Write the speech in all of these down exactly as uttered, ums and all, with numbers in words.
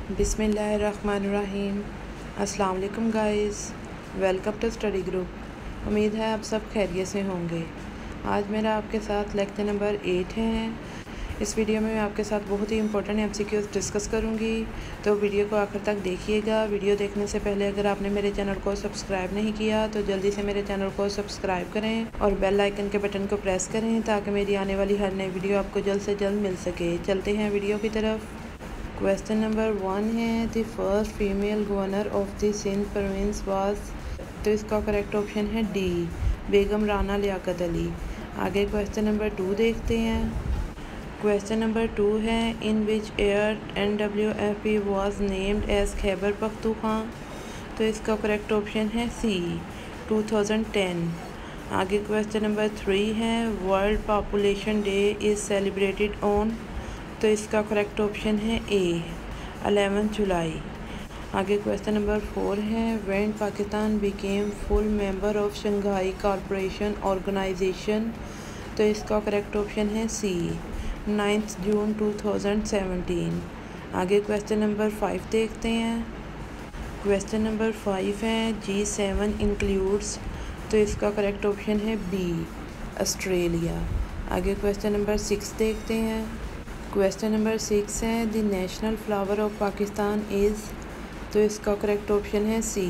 बिस्मिल्लाहिर्रहमानिर्रहीम। अस्सलाम वालेकुम guys, welcome to study group. उम्मीद है आप सब खैरियत से होंगे। आज मेरा आपके साथ लेक्चर नंबर एट है। इस वीडियो में मैं आपके साथ बहुत ही इंपॉर्टेंट एमसीक्यूज़ डिस्कस करूंगी, तो वीडियो को आखिर तक देखिएगा। वीडियो देखने से पहले अगर आपने मेरे चैनल को सब्सक्राइब नहीं किया तो जल्दी से मेरे चैनल को सब्सक्राइब करें और बेल आइकन के बटन को प्रेस करें ताकि मेरी आने वाली हर नई वीडियो आपको जल्द से जल्द मिल सके। चलते हैं वीडियो की तरफ। क्वेश्चन नंबर वन है, the first female governor of the Sindh province was, तो इसका करेक्ट ऑप्शन है डी, बेगम राना लियाकत अली। आगे क्वेश्चन नंबर टू देखते हैं। क्वेश्चन नंबर टू है, in which year N W F P was named as Khyber Pakhtunkhwa, तो इसका करेक्ट ऑप्शन है सी, टू थाउजेंड टेन। आगे क्वेश्चन नंबर थ्री है, world population day is celebrated on, तो इसका करेक्ट ऑप्शन है ए, अलेवन जुलाई। आगे क्वेश्चन नंबर फोर है, when Pakistan became full member of Shanghai corporation organisation, तो इसका करेक्ट ऑप्शन है C, ninth June two thousand seventeen. आगे क्वेश्चन नंबर फाइव देखते हैं। क्वेश्चन नंबर फाइव है, जी सेवन इंक्लूड्स, तो इसका करेक्ट ऑप्शन है बी, ऑस्ट्रेलिया। आगे क्वेश्चन नंबर सिक्स देखते हैं। क्वेश्चन नंबर सिक्स है, the national flower of Pakistan is, तो इसका करेक्ट ऑप्शन है C,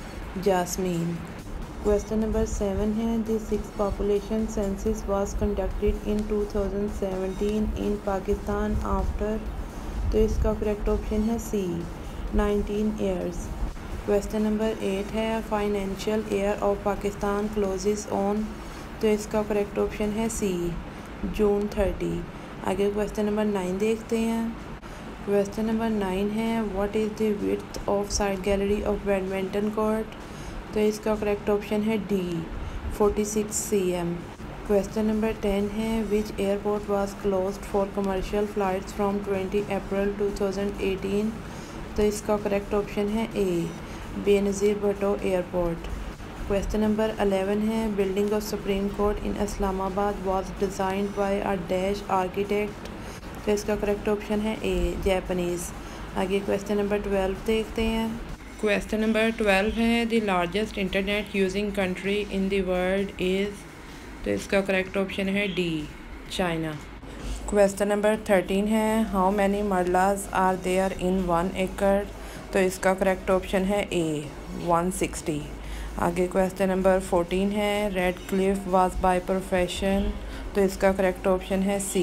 jasmine. Question number seven है, the six population census was conducted in two thousand seventeen in Pakistan after, तो इसका करेक्ट ऑप्शन है C, nineteen years. Question number eight है, financial year of Pakistan closes on, तो इसका correct option है C, June thirty. आगे question number nine देखते हैं। क्वेश्चन नंबर नाइन है, what is the width of side gallery of badminton court, तो इसका करेक्ट ऑप्शन है D, forty six C M. Question number ten है, which airport was closed for commercial flights from twenty April two thousand eighteen, तो इसका correct option है A, Benazir Bhutto airport. Question number eleven है, building of supreme court in Islamabad was designed by a dash architect, तो इसका correct option है A, Japanese. आगे question number twelve देखते हैं। क्वेश्चन नंबर ट्वेल्व है, the largest internet using country in the world is, तो इसका करेक्ट ऑप्शन है D, China. Question number thirteen है, how many marlas are there in one acre, तो इसका करेक्ट ऑप्शन है ए, वन सिक्सटी। आगे question number fourteen है, Radcliffe was by profession, तो इसका करेक्ट ऑप्शन है सी,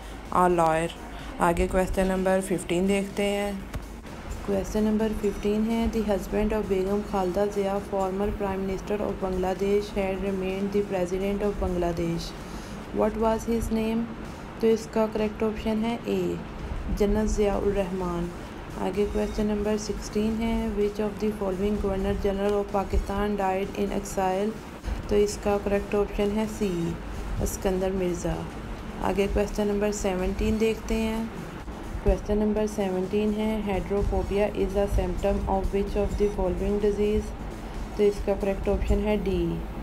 आ लॉयर। आगे क्वेश्चन नंबर फिफ्टीन देखते हैं। क्वेश्चन नंबर फिफ्टीन है, the husband of Begum Khaleda Zia former prime minister of Bangladesh had remained the president of Bangladesh, what was his name, तो इसका correct option है ए, जन्नत ज़ियाउर रहमान। आगे क्वेश्चन नंबर सिक्सटीन है, which of the following governor general of Pakistan died in exile, तो इसका correct option है सी, सिकंदर मिर्ज़ा। आगे क्वेश्चन नंबर सेवनटीन देखते हैं। क्वेश्चन नंबर सेवनटीन है, hydrophobia is a symptom of which of the following disease, तो इसका करेक्ट ऑप्शन है डी,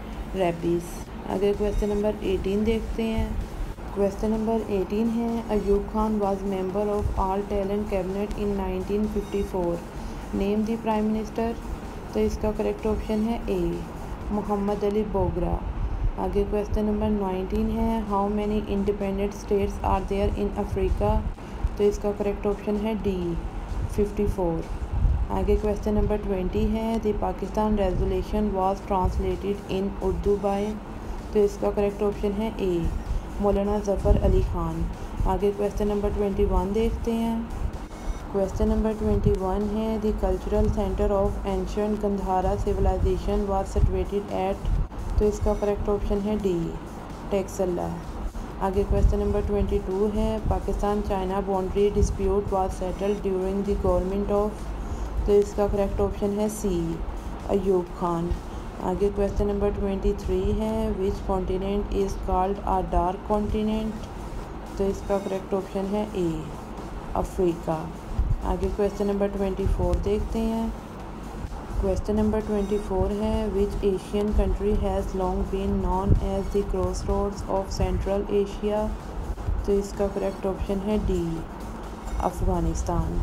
रेबीज़। आगे क्वेश्चन नंबर एटीन देखते हैं। क्वेश्चन नंबर एटीन है, Ayub Khan was member of all talent cabinet in nineteen fifty four, name the prime minister, तो इसका correct option है ए, मोहम्मद अली बोगरा। आगे क्वेश्चन नंबर नाइनटीन है, how many independent states are there in Africa, तो इसका करेक्ट ऑप्शन है D, fifty four. आगे question number twenty है, the Pakistan resolution was translated in Urdu by, तो इसका करेक्ट ऑप्शन है ए, मौलाना ज़फ़र अली ख़ान। आगे क्वेश्चन नंबर ट्वेंटी वन देखते हैं। क्वेश्चन नंबर ट्वेंटी वन है, the cultural centre of ancient Gandhara civilisation was situated at, तो इसका करेक्ट ऑप्शन है डी, टेक्सला। आगे क्वेश्चन नंबर ट्वेंटी टू है, Pakistan China boundary dispute was settled during the government of, तो इसका करेक्ट ऑप्शन है सी, अयूब खान। आगे क्वेश्चन नंबर ट्वेंटी थ्री है, which continent is called a dark continent, तो इसका करेक्ट ऑप्शन है ए, अफ्रीका। आगे क्वेश्चन नंबर ट्वेंटी फोर देखते हैं। क्वेश्चन नंबर ट्वेंटी फोर है, which Asian country has long been known as the crossroads of Central Asia, तो इसका correct option है डी, अफ़गानिस्तान।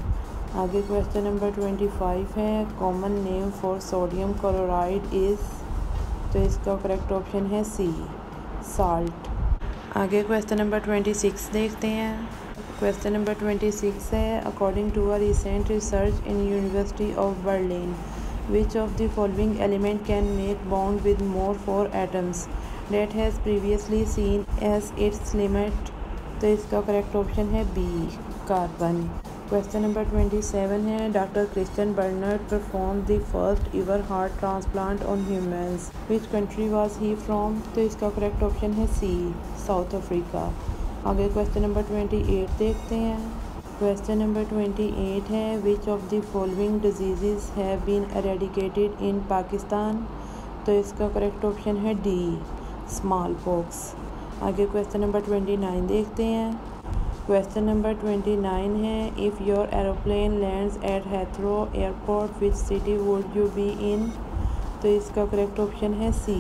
आगे क्वेश्चन नंबर ट्वेंटी फाइव है, common name for sodium chloride is, तो इसका correct option है C, salt. आगे question number twenty six देखते हैं। क्वेश्चन नंबर ट्वेंटी सिक्स है, according to a recent research in university of Berlin which of the following element can make bond with more four atoms that has previously seen as its limit, तो इसका correct option है B, carbon. Question number twenty seven है, doctor Christian Barnard perform the first ever heart transplant on humans, which country was he from, तो इसका correct option है C, South Africa. आगे question number twenty eight देखते हैं। Question number twenty eight है, which of the following diseases have been eradicated in Pakistan, तो इसका correct option है डी, स्मॉल पॉक्स। आगे क्वेश्चन नंबर ट्वेंटी नाइन देखते हैं। क्वेश्चन नंबर ट्वेंटी नाइन है, if your aeroplane lands at Heathrow airport which city would you be in, तो इसका correct option है सी,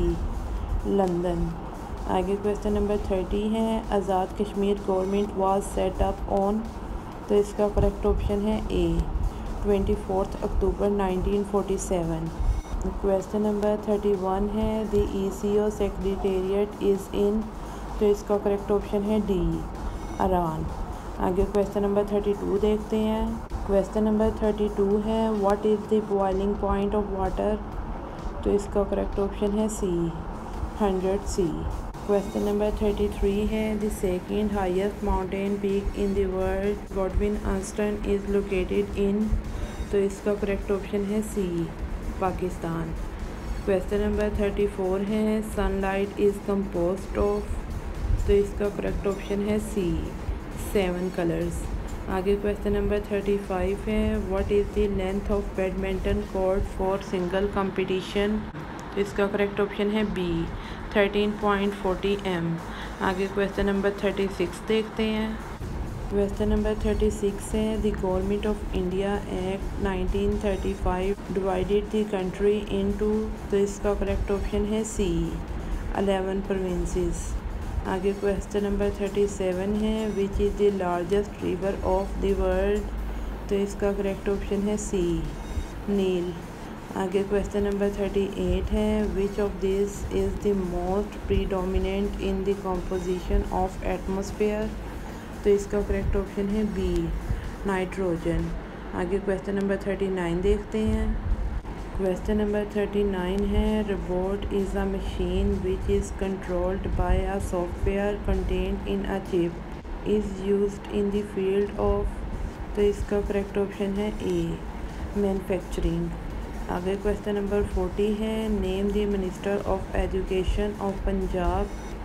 लंदन। आगे क्वेश्चन नंबर थर्टी है, Azad Kashmir government was set up on, तो इसका करेक्ट ऑप्शन है A, twenty fourth October nineteen forty seven. Question number thirty one है, the E C O secretariat is in, तो इसका correct option है D, Iran. आगे question number thirty two देखते हैं। क्वेश्चन नंबर थर्टी टू है, what is the boiling point of water, तो इसका करेक्ट ऑप्शन है C, hundred C. Question number thirty three है, the second highest mountain peak in the world Godwin Austen is located in, तो इसका correct option है C, Pakistan. Question number thirty four है, sunlight is composed of, तो इसका correct option है C, seven colours. आगे question number thirty five है, what is the length of badminton court for single competition, तो इसका करेक्ट ऑप्शन है B, thirteen point forty M. आगे क्वेश्चन नंबर थर्टी सिक्स देखते हैं। क्वेश्चन नंबर थर्टी सिक्स है, the government of India act nineteen thirty five divided the country into, तो इसका correct option है सी, अलेवन प्रोविंसेस। आगे question number thirty seven है, which is the largest river of the world, तो इसका correct option है सी, नील। आगे question number thirty eight है, which of this is the most predominant in the composition of atmosphere, तो इसका correct option है B, nitrogen. आगे क्वेश्चन नंबर थर्टी नाइन देखते हैं। क्वेश्चन नंबर थर्टी नाइन है, robot is a machine which is controlled by a software content in a chip is used in the field of, तो इसका correct option है A, manufacturing. आगे question number forty है, name the minister of education of Punjab,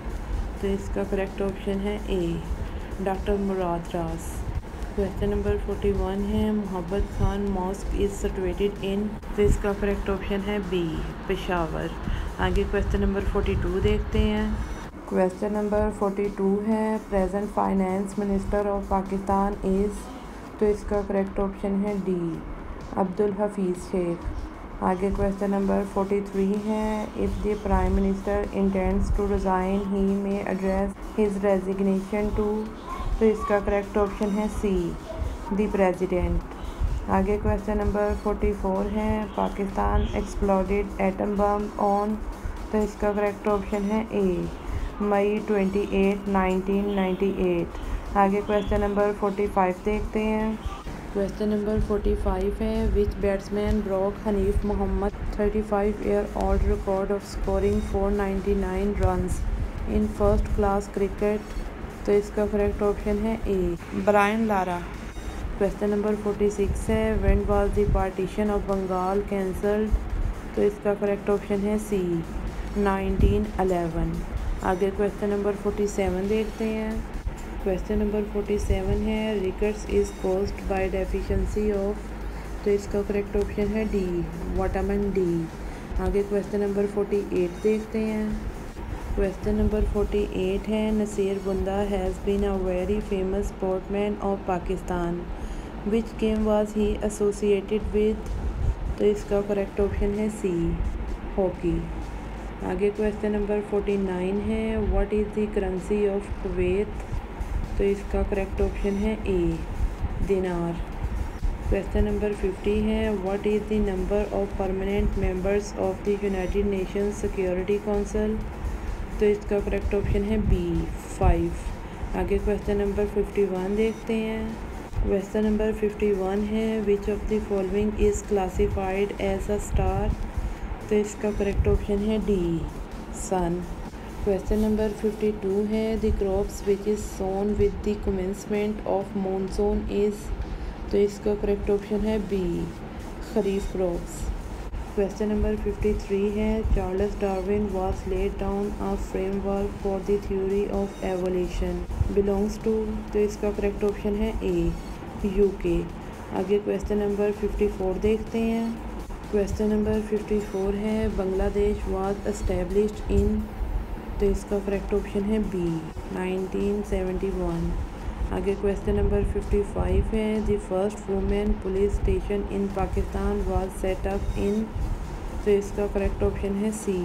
तो इसका correct option है ए, doctor मुराद रास। Question number forty one है, Mohabbat Khan mosque is situated in, तो इसका करेक्ट ऑप्शन है बी, पेशावर। आगे क्वेश्चन नंबर फोर्टी टू देखते हैं। क्वेश्चन नंबर फोर्टी टू है, present finance minister of Pakistan is, तो इसका करेक्ट ऑप्शन है डी, अब्दुल हफीज़ शेख। आगे क्वेश्चन नंबर फोर्टी थ्री है, if the prime minister intends to resign he may address his resignation to, तो इसका करेक्ट ऑप्शन है C, the president. आगे क्वेश्चन नंबर फोर्टी फोर है, Pakistan exploded atom bomb on, तो इसका correct option है A, May twenty eight nineteen ninety eight. आगे question number forty five देखते हैं। क्वेश्चन नंबर फोर्टी फाइव है, which batsman broke Hanif Mohammad thirty five year old record of scoring four ninety nine runs in first class cricket, तो इसका correct option है A, Brian Lara. Question number forty six है, when was the partition of Bengal cancelled, तो इसका correct option है C, nineteen eleven. आगे question number forty seven देखते हैं। क्वेश्चन नंबर फोर्टी सेवन है, rickets is caused by deficiency of, तो इसका करेक्ट ऑप्शन है डी, विटामिन डी। आगे क्वेश्चन नंबर फोर्टी एट देखते हैं। क्वेश्चन नंबर फोर्टी एट है, Naseer बुंदा has been a very famous sportsman of Pakistan, which game was he associated with, तो इसका correct option है सी, हॉकी। आगे क्वेश्चन नंबर फोर्टी नाइन है, what is the currency of Kuwait, तो इसका correct option है A, dinar. Question number fifty है, what is the number of permanent members of the United Nations Security Council. तो इसका correct option है B, five. आगे question number fifty one देखते हैं। क्वेश्चन नंबर फिफ्टी वन है, which of the following is classified as a star. तो इसका correct option है D, sun. Question number fifty two है, the crops which is sown with the commencement of monsoon is. तो इसका correct option है B, kharif crops. Question number fifty three है, Charles Darwin was laid down a framework for the theory of evolution belongs to. तो इसका correct option है A, UK. आगे question number fifty four देखते हैं। क्वेश्चन नंबर फिफ्टी फोर है, Bangladesh was established in. तो इसका करेक्ट ऑप्शन है बी, नाइनटीन सेवेंटी वन। आगे क्वेश्चन नंबर फिफ्टी फाइव है, the first women police station in Pakistan was set up in. तो इसका करेक्ट ऑप्शन है सी,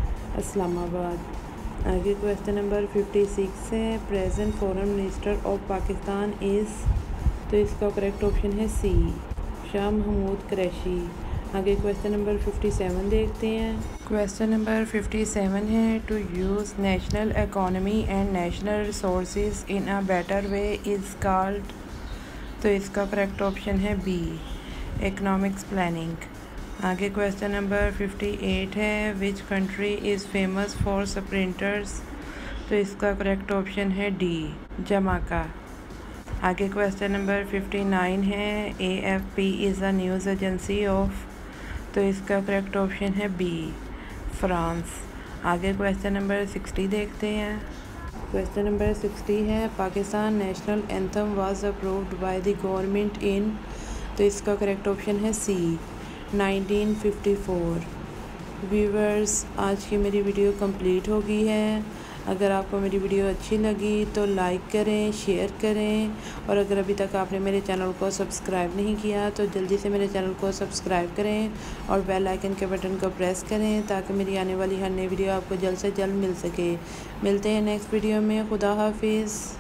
इस्लामाबाद। आगे क्वेश्चन नंबर फिफ्टी सिक्स है, present foreign minister of Pakistan is. तो इसका करेक्ट ऑप्शन है सी, शाह महमूद कुरैशी। आगे क्वेश्चन नंबर फिफ्टी सेवन देखते हैं। क्वेश्चन नंबर फिफ्टी सेवन है, to use national economy and national resources in a better way is called. तो इसका करेक्ट ऑप्शन है बी, इकोनॉमिक्स प्लानिंग। आगे क्वेश्चन नंबर फिफ्टी एट है, which country is famous for sprinters. तो इसका correct option है D, Jamaica. आगे question number fifty nine है, A F P is a news agency of. तो इसका करेक्ट ऑप्शन है बी, फ्रांस। आगे क्वेश्चन नंबर सिक्सटी देखते हैं। क्वेश्चन नंबर सिक्सटी है, Pakistan national anthem was approved by the government in. तो इसका करेक्ट ऑप्शन है C, nineteen fifty four. Viewers, आज की मेरी वीडियो कंप्लीट हो गई है। अगर आपको मेरी वीडियो अच्छी लगी तो लाइक करें, शेयर करें, और अगर अभी तक आपने मेरे चैनल को सब्सक्राइब नहीं किया तो जल्दी से मेरे चैनल को सब्सक्राइब करें और बेल आइकन के बटन को प्रेस करें ताकि मेरी आने वाली हर नई वीडियो आपको जल्द से जल्द मिल सके। मिलते हैं नेक्स्ट वीडियो में। खुदा हाफिज़।